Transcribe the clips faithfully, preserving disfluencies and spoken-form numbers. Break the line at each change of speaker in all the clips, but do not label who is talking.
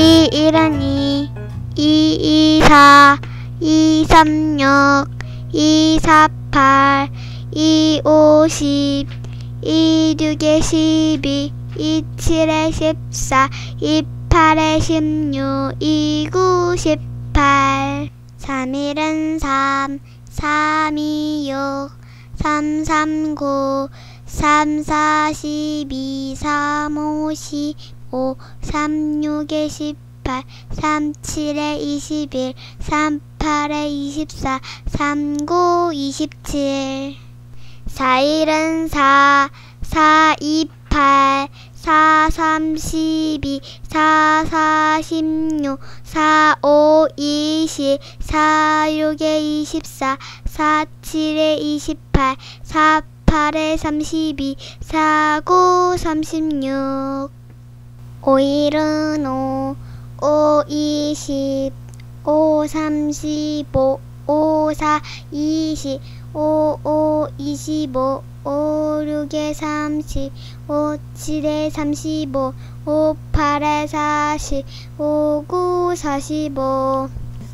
이, 일은 이, 이, 이, 사, 이, 삼, 육, 이, 사, 팔, 이, 오, 십, 이, 육에 십이, 이, 칠에 십사, 이, 팔에 십육, 이, 구, 십팔. 삼, 일은 삼, 삼, 이, 육, 삼, 삼, 구, 삼, 사, 십이, 삼, 오, 십오, 삼, 육에 십팔, 삼, 칠에 이십일, 삼, 팔에 이십사, 삼, 구, 이십칠. 사, 일은 사, 사, 이, 팔, 사, 삼, 십이, 사, 사, 십육, 사, 오, 이십, 사, 육에 이십사, 사, 칠에 이십팔, 사, 팔에 삼십이, 사, 구, 삼십육. 오, 일은 오, 오, 이십, 오, 삼십오, 오, 사, 이십, 오, 오, 이십오, 오, 육에 삼십, 오, 칠에 삼십오, 오, 팔에 사십, 오, 구, 사십오.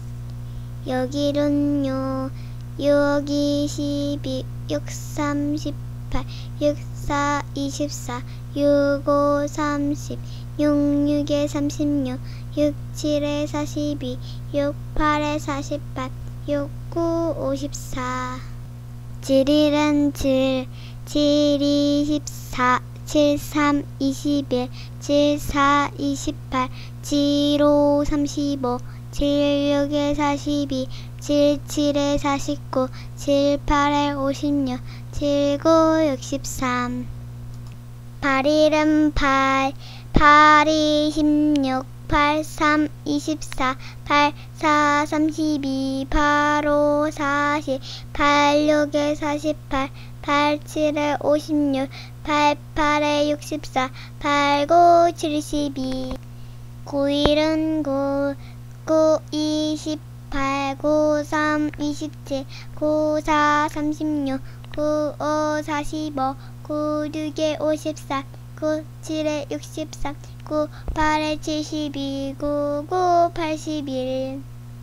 여기는 육, 육, 이십이, 육, 삼십팔, 육, 사, 이십사, 육, 오, 삼십, 육, 육에 삼십육, 육, 칠에 사십이, 육, 팔에 사십팔, 육, 구, 오십사. 칠, 일은 칠, 칠, 이십사, 칠, 삼, 이십일, 칠, 사, 이십팔, 칠, 오, 삼십오, 칠, 육에 사십이, 칠, 칠에 사십구, 칠, 팔에 오십육, 칠, 구, 육십삼. 팔, 일은 팔, 팔, 이, 십육, 팔, 삼, 이십사, 팔, 사, 삼십이, 팔, 오, 사십, 팔, 육에 사십팔, 팔, 칠에 오십육, 팔, 팔에 육십사, 팔, 구, 칠십이. 구, 일은 구, 구, 이십팔, 구, 삼, 이십칠, 구, 사, 삼십육, 구, 오, 사십오, 구, 육에 오십사, 구, 칠에 육십삼, 구, 팔에 칠십이, 구, 구, 팔십일.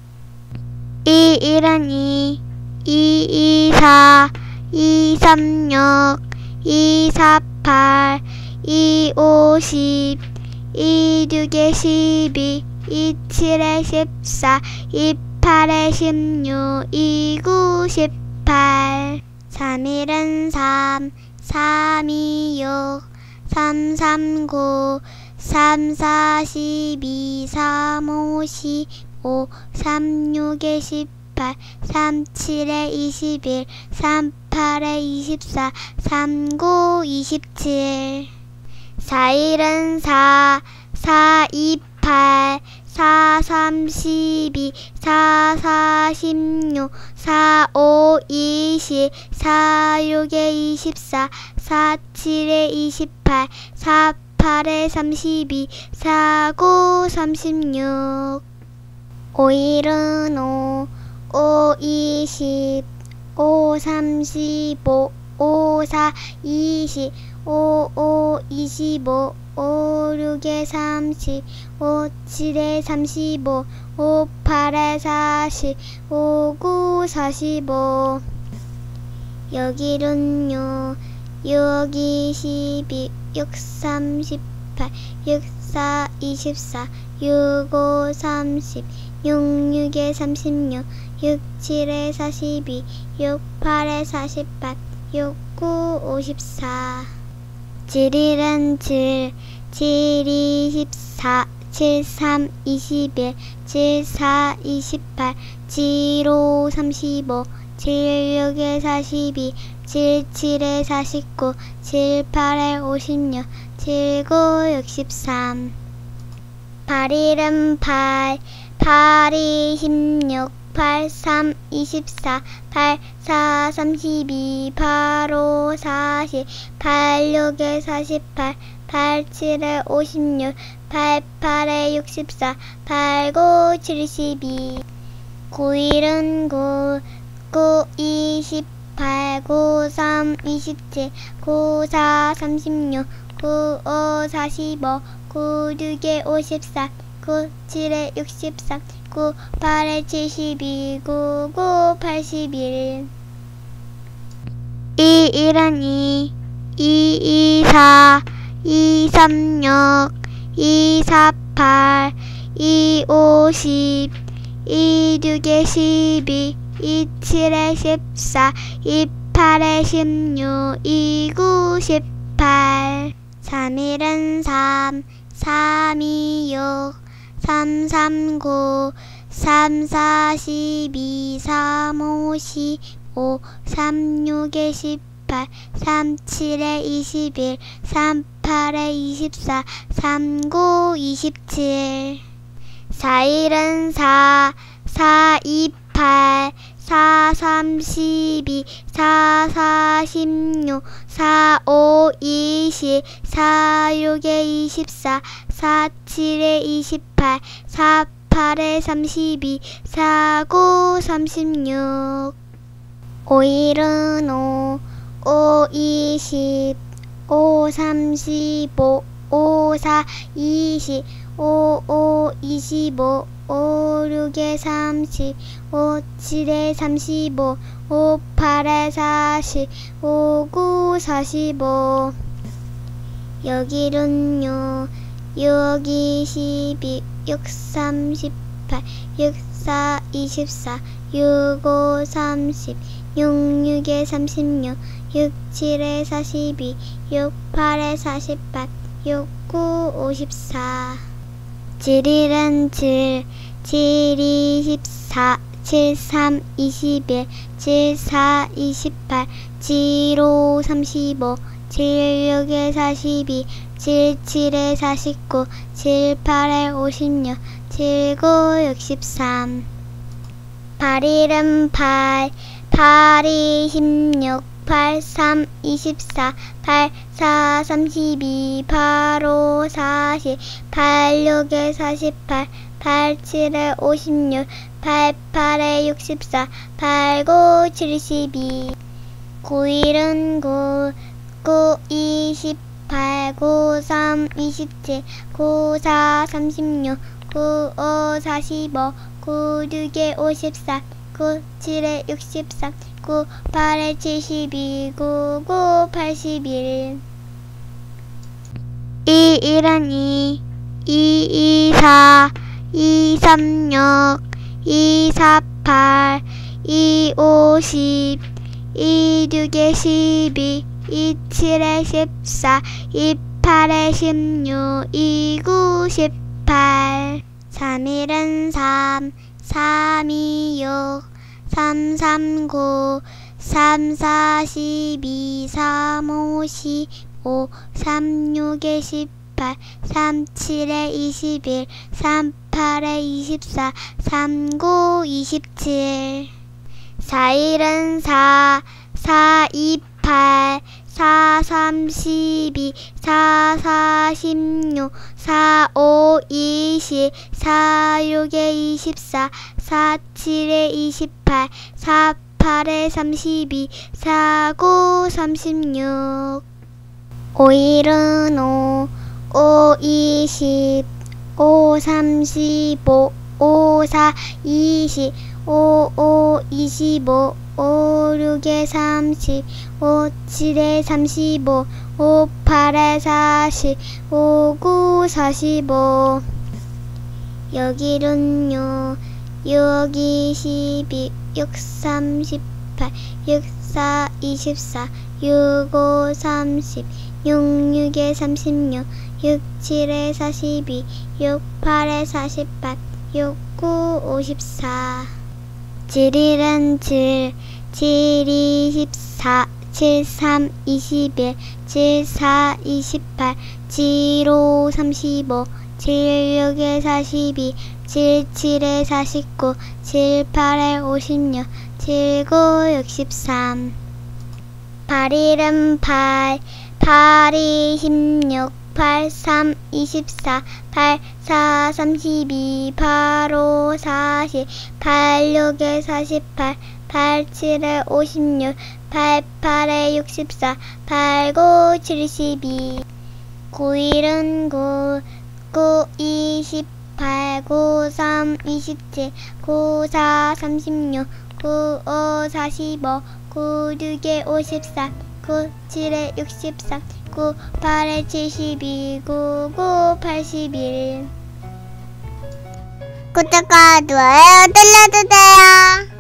이, 일은 이, 이, 이, 사, 이, 삼, 육, 이, 사, 팔, 이, 오, 십, 이, 육에 십이, 이, 칠에 십사, 이, 팔에 십육, 이, 구, 십팔. 삼, 일은 삼, 삼, 이, 육, 삼, 삼, 구, 삼, 사, 십이, 삼, 오, 십오, 삼, 육에 십팔, 삼, 칠에 이십일, 삼, 팔에 이십사, 삼, 구, 이십칠. 사, 일은 사, 사, 이, 팔, 사, 삼, 십이, 사, 사, 십육, 사, 오, 이십, 사, 육에 이십사, 사, 칠에 이십팔, 사, 팔에 삼십이, 사, 구, 삼십육. 오, 일은 오, 오, 이십, 오, 삼십오, 오, 사, 이십, 오, 오, 이십오, 오, 육에 삼십, 오, 칠에 삼십오, 오, 팔에 사십, 오, 구, 사십오. 여기는 육, 육, 이십이, 육, 삼십팔, 육, 사, 이십사, 육, 오, 삼십, 육, 육에 삼십육, 육, 칠에 사십이, 육, 팔에 사십팔, 육, 구, 오십사. 칠, 일은 칠, 칠, 이십사, 칠, 삼, 이십일, 칠, 사, 이십팔, 칠, 오, 삼십오, 칠, 육에 사십이, 칠, 칠에 사십구, 칠, 팔에 오십육, 칠, 구, 육십삼. 팔, 일은 팔, 팔, 이, 십육, 팔, 삼, 이십사, 팔, 사, 삼십이, 팔, 오, 사십, 팔, 육에 사십팔, 팔, 칠에 오십육, 팔, 팔에 육십사, 팔, 구, 칠십이. 구, 일은 구, 구, 이십팔, 구, 삼, 이십칠, 구, 사, 삼십육, 구, 오, 사십오, 구, 육에 오십사, 구, 칠에 육십삼, 구, 팔에 칠십이, 구, 구, 팔십일. 이, 일은 이, 이, 이, 사, 이, 삼, 육, 이, 사, 팔, 이, 오, 십, 이, 육에 십이, 이, 칠에 십사, 이, 팔에 십육, 이, 구, 십팔. 삼, 일은 삼, 삼, 이, 육, 삼, 삼, 구, 삼, 사, 십이, 삼, 오, 십오, 삼, 육에 십팔, 삼, 칠에 이십일, 삼, 팔에 이십사, 삼, 구, 이십칠. 사, 일은 사, 사, 이, 팔, 사, 삼, 십이, 사, 사, 십육, 사, 오, 이십, 사, 육에 이십사, 사, 칠에 이십팔, 사, 팔에 삼십이, 사, 구, 삼십육. 오, 일은 오, 오, 이십, 오, 삼십오, 오, 사, 이십, 오, 오, 이십오, 오, 육에 삼십, 오, 칠에 삼십오, 오, 팔에 사십, 오, 구, 사십오. 여기는 육, 육, 이십이, 육, 삼십팔, 육, 사, 이십사, 육, 오, 삼십, 육, 육에 삼십육, 육, 칠에 사십이, 육, 팔에 사십팔, 육, 구, 오십사. 칠, 일은 칠, 칠, 이십사, 칠, 삼, 이십일, 칠, 사, 이십팔, 칠, 오, 삼십오, 칠, 육에 사십이, 칠, 칠에 사십구, 칠, 팔에 오십육, 칠, 구, 육십삼. 팔, 일은 팔, 팔, 이, 십육, 팔, 삼, 이십사, 팔, 사, 삼십이, 팔, 오, 사십, 팔, 육에 사십팔, 팔, 칠에 오십육, 팔, 팔에 육십사, 팔, 구, 칠십이. 구, 일은 구, 구, 이십팔, 구, 삼, 이십칠, 구, 사, 삼십육, 구, 오, 사십오, 구, 육에 오십사, 구, 칠에 육십삼, 구, 팔에 칠십이, 구, 구, 팔십일. 이, 일은 이, 이, 이, 사, 이, 삼, 육, 이, 사, 팔, 이, 오, 십, 이, 육에 십이, 이, 칠에 십사, 이, 팔에 십육, 이, 구, 십팔. 삼, 일은 삼, 삼, 이, 육, 삼, 삼, 구, 삼, 사, 십이, 삼, 오, 십오, 삼, 육에 십팔, 삼, 칠에 이십일, 삼, 팔에 이십사, 삼, 구, 이십칠. 사, 일은 사, 사, 이, 팔, 사, 삼, 십이, 사, 사, 십육, 사, 오, 이십, 사, 육에 이십사, 사, 칠에 이십팔, 사, 팔에 삼십이, 사, 구, 삼십육. 오, 일은 오, 오, 이십, 오, 삼십오, 오, 사, 이십, 오, 오, 이십오, 오, 육에 삼십, 오, 칠에 삼십오, 오, 팔에 사십, 오, 구, 사십오. 여기는 육, 육, 이십이, 육, 삼십팔, 육, 사, 이십사, 육, 오, 삼십, 육, 육에 삼십육, 육, 칠에 사십이, 육, 팔에 사십팔, 육, 구, 오십사. 칠, 일은 칠, 칠, 이십사, 칠, 삼, 이십일, 칠, 사, 이십팔, 칠, 오, 삼십오, 칠, 육에 사십이, 칠, 칠에 사십구, 칠, 팔에 오십육, 칠, 구, 육십삼. 팔, 일은 팔, 팔, 이, 십육, 팔, 삼, 이십사, 팔, 사, 삼십이, 팔, 오, 사십, 팔, 육에 사십팔, 팔, 칠에 오십육, 팔, 팔에 육십사, 팔, 구, 칠십이. 구, 일은 구, 구, 이십팔, 팔, 구, 삼, 이십칠, 구, 사, 삼십육, 구, 오, 사십오, 구, 육에 오십사, 구, 칠에 육십삼, 구, 팔에 칠십이, 구, 구, 팔십일. 구독과 좋아요 눌러주세요.